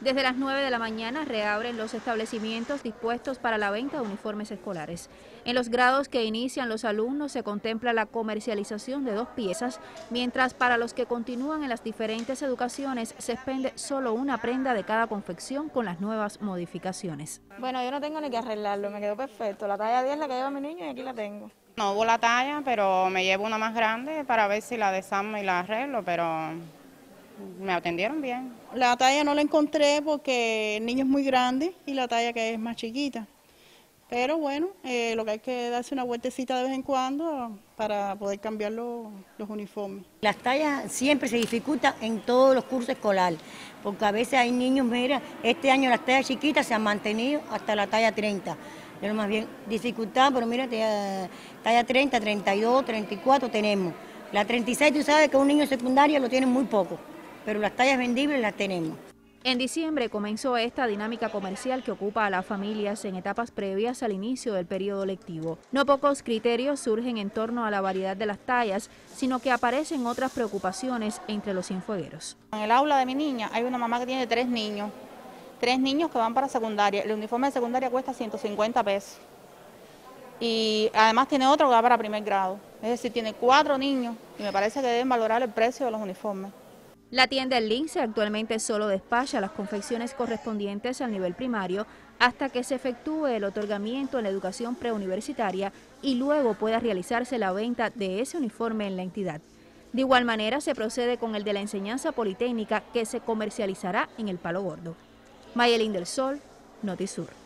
Desde las 9 de la mañana reabren los establecimientos dispuestos para la venta de uniformes escolares. En los grados que inician los alumnos se contempla la comercialización de 2 piezas, mientras para los que continúan en las diferentes educaciones se expende solo una prenda de cada confección con las nuevas modificaciones. Bueno, yo no tengo ni que arreglarlo, me quedó perfecto. La talla 10 la que lleva mi niño y aquí la tengo. No hubo la talla, pero me llevo una más grande para ver si la desarmo y la arreglo, pero me atendieron bien. La talla no la encontré porque el niño es muy grande y la talla que es más chiquita. Pero bueno, lo que hay que darse una vueltecita de vez en cuando para poder cambiar los uniformes. Las tallas siempre se dificultan en todos los cursos escolares, porque a veces hay niños, mira, este año las tallas chiquitas se han mantenido hasta la talla 30. Pero más bien dificultad, pero mira, talla 30, 32, 34 tenemos. La 36 tú sabes que un niño secundario lo tiene muy poco, pero las tallas vendibles las tenemos. En diciembre comenzó esta dinámica comercial que ocupa a las familias en etapas previas al inicio del periodo lectivo. No pocos criterios surgen en torno a la variedad de las tallas, sino que aparecen otras preocupaciones entre los cienfuegueros. En el aula de mi niña hay una mamá que tiene 3 niños que van para secundaria. El uniforme de secundaria cuesta 150 pesos. Y además tiene otro que va para primer grado. Es decir, tiene 4 niños y me parece que deben valorar el precio de los uniformes. La tienda El Lince actualmente solo despacha las confecciones correspondientes al nivel primario hasta que se efectúe el otorgamiento en la educación preuniversitaria y luego pueda realizarse la venta de ese uniforme en la entidad. De igual manera se procede con el de la enseñanza politécnica que se comercializará en el Palo Gordo. Mayelín del Sol, Notisur.